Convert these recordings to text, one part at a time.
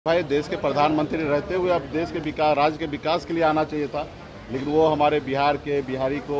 भाई देश के प्रधानमंत्री रहते हुए अब देश के विकास, राज्य के विकास के लिए आना चाहिए था, लेकिन वो हमारे बिहारी को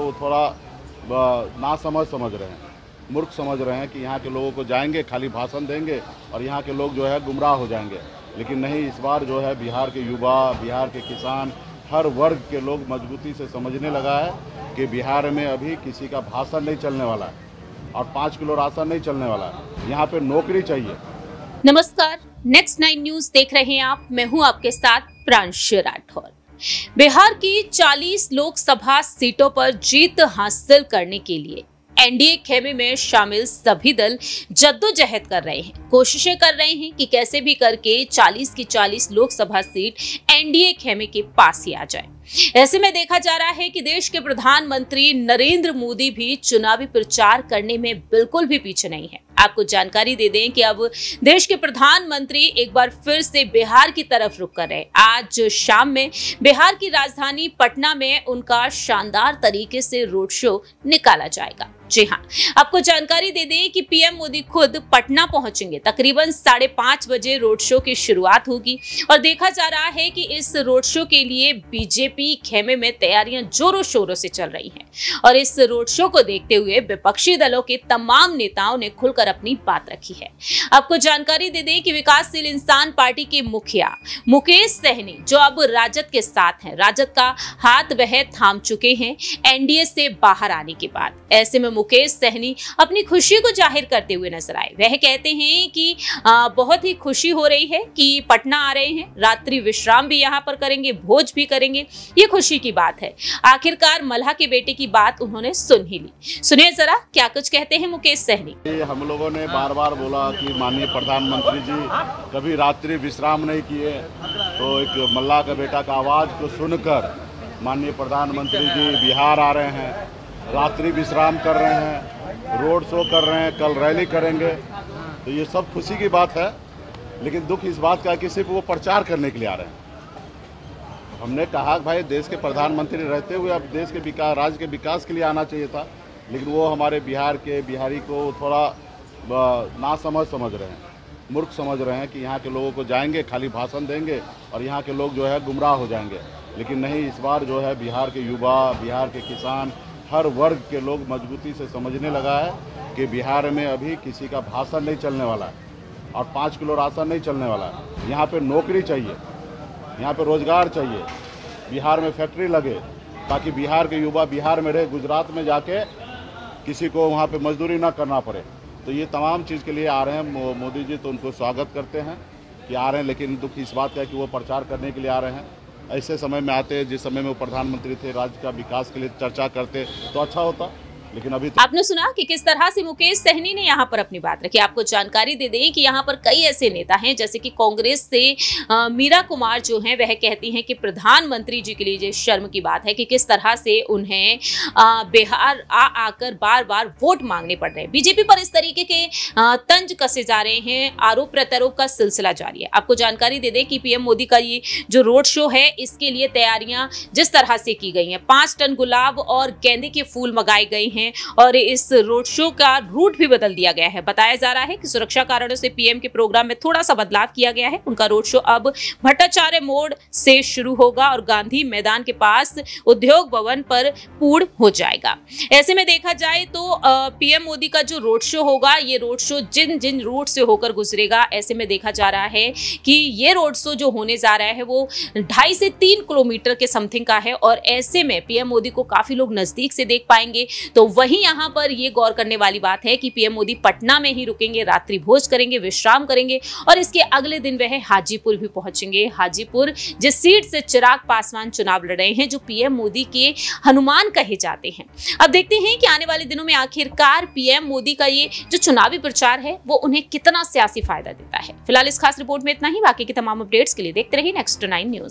थोड़ा नासमझ समझ रहे हैं, मूर्ख समझ रहे हैं कि यहाँ के लोगों को जाएंगे खाली भाषण देंगे और यहाँ के लोग जो है गुमराह हो जाएंगे। लेकिन नहीं, इस बार जो है बिहार के युवा, बिहार के किसान, हर वर्ग के लोग मजबूती से समझने लगा है कि बिहार में अभी किसी का भाषण नहीं चलने वाला है और 5 किलो राशन नहीं चलने वाला है। यहाँ पे नौकरी चाहिए। नमस्कार, नेक्स्ट 9 न्यूज देख रहे हैं आप। मैं हूं आपके साथ प्रांशु राठौर। बिहार की 40 लोकसभा सीटों पर जीत हासिल करने के लिए एनडीए खेमे में शामिल सभी दल जद्दोजहद कर रहे हैं, कोशिशें कर रहे हैं कि कैसे भी करके 40 की 40 लोकसभा सीट एनडीए खेमे के पास ही आ जाए। ऐसे में देखा जा रहा है कि देश के प्रधानमंत्री नरेंद्र मोदी भी चुनावी प्रचार करने में बिल्कुल भी पीछे नहीं है। आपको जानकारी दे दें कि अब देश के प्रधानमंत्री एक बार फिर से बिहार की तरफ रुख कर रहे। आज शाम में बिहार की राजधानी पटना में उनका शानदार तरीके से रोड शो निकाला जाएगा। जी हाँ, आपको जानकारी दे दें कि पीएम मोदी खुद पटना पहुंचेंगे। तकरीबन 5:30 बजे रोड शो की शुरुआत होगी और देखा जा रहा है कि इस रोड शो के लिए बीजेपी खेमे में तैयारियां जोरों शोरों से चल रही हैं और इस रोड शो को देखते हुए विपक्षी दलों के तमाम नेताओं ने खुलकर अपनी बात रखी है। आपको जानकारी दे दें कि विकासशील इंसान पार्टी के मुखिया मुकेश सहनी, जो अब राजद के साथ हैं, राजद का हाथ वह थाम चुके हैं एनडीए से बाहर आने के बाद। ऐसे में मुकेश सहनी अपनी खुशी को जाहिर करते हुए नजर आए। वह कहते हैं कि बहुत ही खुशी हो रही है कि पटना आ रहे हैं, रात्रि विश्राम भी यहाँ पर करेंगे, भोज भी करेंगे। ये खुशी की बात है। आखिरकार मल्हा के बेटे की बात उन्होंने सुन ही ली। सुनिए जरा क्या कुछ कहते हैं मुकेश सहनी। हम लोगों ने बार बार बोला कि माननीय प्रधानमंत्री जी कभी रात्रि विश्राम नहीं किए, तो एक मल्हा का बेटा का आवाज को सुनकर माननीय प्रधानमंत्री जी बिहार आ रहे हैं, रात्रि विश्राम कर रहे हैं, रोड शो कर रहे हैं, कल रैली करेंगे। तो ये सब खुशी की बात है, लेकिन दुख इस बात का कि सिर्फ वो प्रचार करने के लिए आ रहे हैं। हमने कहा कि भाई देश के प्रधानमंत्री रहते हुए अब देश के विकास, राज्य के विकास के लिए आना चाहिए था, लेकिन वो हमारे बिहारी को थोड़ा नासमझ समझ रहे हैं, मूर्ख समझ रहे हैं कि यहाँ के लोगों को जाएंगे खाली भाषण देंगे और यहाँ के लोग जो है गुमराह हो जाएंगे। लेकिन नहीं, इस बार जो है बिहार के युवा, बिहार के किसान, हर वर्ग के लोग मजबूती से समझने लगा है कि बिहार में अभी किसी का भाषण नहीं चलने वाला है और 5 किलो राशन नहीं चलने वाला है। यहाँ पे नौकरी चाहिए, यहाँ पे रोजगार चाहिए, बिहार में फैक्ट्री लगे ताकि बिहार के युवा बिहार में रहे, गुजरात में जाके किसी को वहाँ पे मजदूरी ना करना पड़े। तो ये तमाम चीज़ के लिए आ रहे हैं मोदी जी, तो उनको स्वागत करते हैं कि आ रहे हैं। लेकिन दुख इस बात का है कि वो प्रचार करने के लिए आ रहे हैं। ऐसे समय में आते, जिस समय में वो प्रधानमंत्री थे, राज्य का विकास के लिए चर्चा करते तो अच्छा होता, लेकिन अभी तो आपने सुना कि किस तरह से मुकेश सहनी ने यहाँ पर अपनी बात रखी। आपको जानकारी दे दें कि यहाँ पर कई ऐसे नेता हैं, जैसे कि कांग्रेस से मीरा कुमार जो हैं, वह कहती हैं कि प्रधानमंत्री जी के लिए ये शर्म की बात है कि किस तरह से उन्हें बिहार आकर बार बार वोट मांगने पड़ रहे हैं। बीजेपी पर इस तरीके के तंज कसे जा रहे हैं, आरोप प्रत्यारोप का सिलसिला जारी है। आपको जानकारी दे दें कि पीएम मोदी का ये जो रोड शो है, इसके लिए तैयारियां जिस तरह से की गई हैं, 5 टन गुलाब और गेंदे के फूल मंगाए गए हैं और इस रोड शो का रूट भी बदल दिया गया है। बताया जा रहा है कि सुरक्षा कारणों से पीएम के प्रोग्राम में थोड़ा सा बदलाव किया गया है। उनका रोड शो अब भट्टाचार्य मोड़ से शुरू होगा और गांधी मैदान के पास उद्योग भवन पर पूर्ण हो जाएगा। ऐसे में देखा जाए तो पीएम मोदी का जो रोड शो होगा, ये रोड शो जिन जिन रूट से होकर गुजरेगा, ऐसे में देखा जा रहा है कि ये रोड शो जो होने जा रहा है वो 2.5 से 3 किलोमीटर के समथिंग का है और ऐसे में पीएम मोदी को काफी लोग नजदीक से देख पाएंगे। तो वहीं यहाँ पर ये गौर करने वाली बात है कि पीएम मोदी पटना में ही रुकेंगे, रात्रि भोज करेंगे, विश्राम करेंगे और इसके अगले दिन वह हाजीपुर भी पहुंचेंगे। हाजीपुर जिस सीट से चिराग पासवान चुनाव लड़ रहे हैं, जो पीएम मोदी के हनुमान कहे जाते हैं। अब देखते हैं कि आने वाले दिनों में आखिरकार पीएम मोदी का ये जो चुनावी प्रचार है वो उन्हें कितना सियासी फायदा देता है। फिलहाल इस खास रिपोर्ट में इतना ही। बाकी की तमाम अपडेट्स के लिए देखते रहिए नेक्स्ट 9 न्यूज।